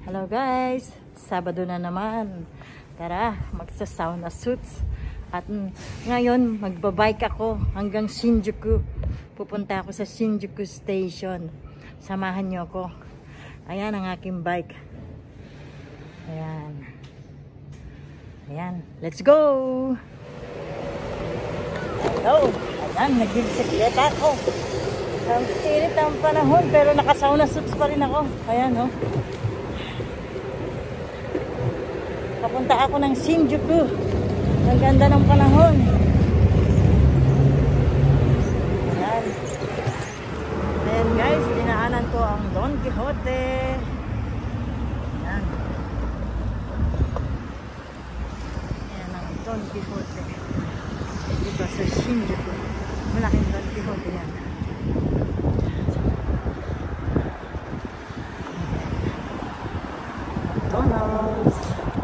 Hello guys, Sabado na naman. Tara, magsa-sauna suits. At ngayon, magbabike ako hanggang Shinjuku. Pupunta ako sa Shinjuku Station. Samahan niyo ako. Ayan ang aking bike. Ayan. Ayan, let's go! Hello! Ayan, nag-bisikleta ako. Ang init ang panahon, pero naka-sauna suits pa rin ako. Ayan, oh. Papunta ako ng Shinjuku. Ang ganda ng panahon. Ayan. Ayan guys, dinaanan ko ang Don Quixote. Ayan. Ayan ang Don Quixote. Dito sa Shinjuku. Malaking Don Quixote yan. McDonald's.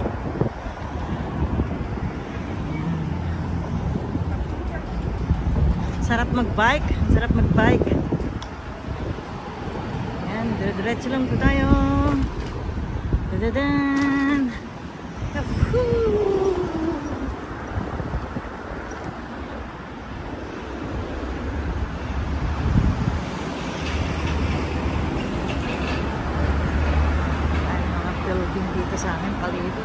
Sarap mag-bike. Sarap mag-bike. Ayan, diretso lang po tayo. Dadadan. Yahoo! Ay, mga building dito sa amin, palibot.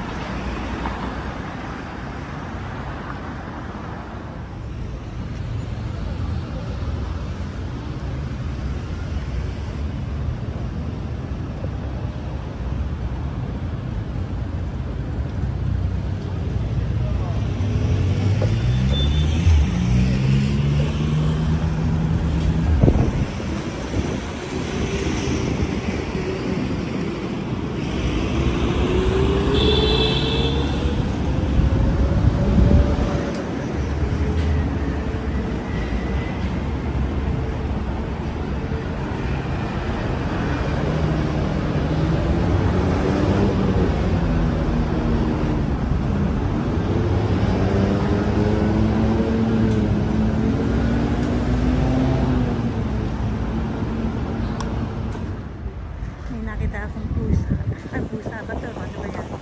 Nakita akong pusa. Ay, pusa ba ito? Ano ba yan?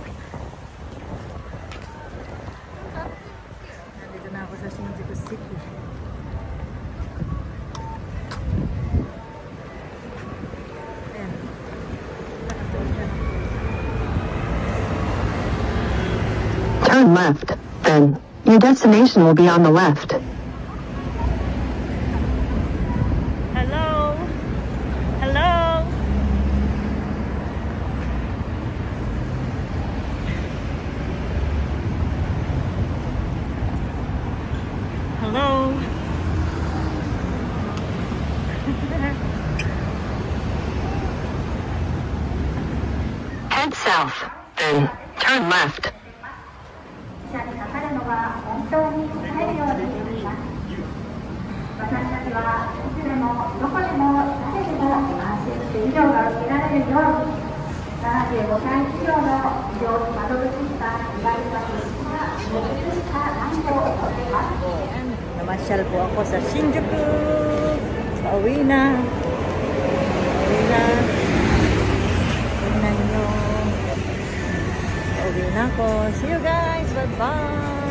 Nandito na ako sa Shinjuku City. Ayan. Nakasawin siya ng pusa. Turn left, then. Your destination will be on the left. Hello? Hello? Hello? Head south, then. Turn left. 車にかかるのは本当に帰るようになります。私たちはいつでもどこでも誰でも安心して医療が受けられるように75歳以上の医療窓口した被害者とした独立した男女を送ります。 Namasyal po ako sa Shinjuku. Pauwi na. Pauwi na. Tingnan nyo. Pauwi na ako. See you guys. Bye-bye.